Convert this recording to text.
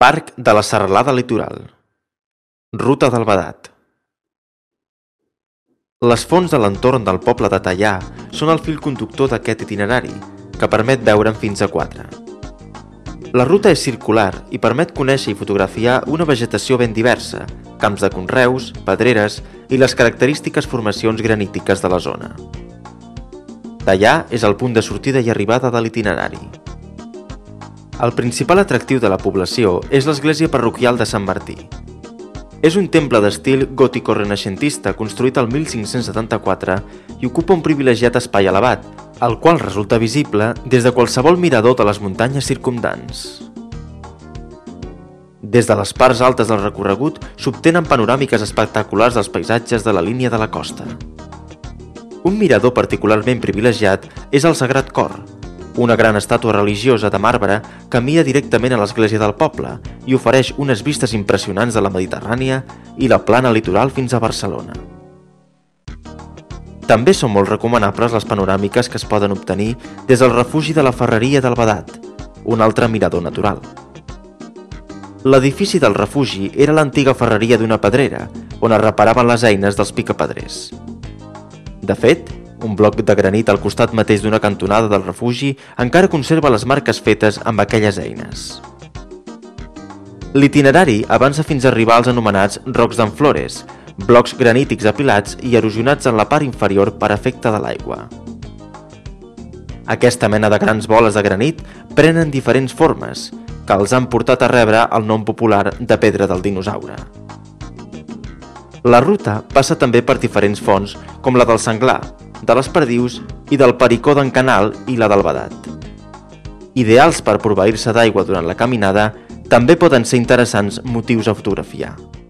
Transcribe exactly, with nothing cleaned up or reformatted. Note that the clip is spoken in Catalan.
Parc de la Serralada Litoral. Ruta del Vedat. Les fonts de l'entorn del poble de Teià són el fil conductor d'aquest itinerari, que permet veure'n fins a quatre. La ruta és circular i permet conèixer i fotografiar una vegetació ben diversa, camps de conreus, pedreres i les característiques formacions granítiques de la zona. Teià és el punt de sortida i arribada de l'itinerari. El principal atractiu de la població és l'església parroquial de Sant Martí. És un temple d'estil gòtico-renaixentista construït el mil cinc-cents setanta-quatre i ocupa un privilegiat espai elevat, el qual resulta visible des de qualsevol mirador de les muntanyes circumdants. Des de les parts altes del recorregut s'obtenen panoràmiques espectaculars dels paisatges de la línia de la costa. Un mirador particularment privilegiat és el Sagrat Cor, una gran estàtua religiosa de marbre que mira directament a l'església del poble i ofereix unes vistes impressionants de la Mediterrània i la plana litoral fins a Barcelona. També són molt recomanables les panoràmiques que es poden obtenir des del refugi de la Ferreria del Vedat, un altre mirador natural. L'edifici del refugi era l'antiga ferreria d'una pedrera, on es reparaven les eines dels picapedrers. De fet, un bloc de granit al costat mateix d'una cantonada del refugi encara conserva les marques fetes amb aquelles eines. L'itinerari avança fins a arribar als anomenats Rocs d'en Flores, blocs granítics apilats i erosionats en la part inferior per efecte de l'aigua. Aquesta mena de grans boles de granit prenen diferents formes, que els han portat a rebre el nom popular de Pedra del Dinosaure. La ruta passa també per diferents fonts, com la del Senglar, de les Perdius i del Pericó d'en Canal i la del Vedat. Ideals per proveir-se d'aigua durant la caminada, també poden ser interessants motius a fotografiar.